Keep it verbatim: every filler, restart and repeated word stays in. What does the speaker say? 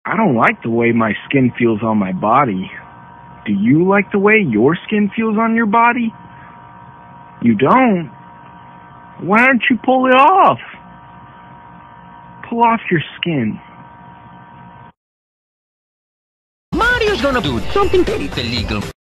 I don't like the way my skin feels on my body. Do you like the way your skin feels on your body? You don't? Why don't you pull it off? Pull off your skin. Mario's gonna do something very illegal.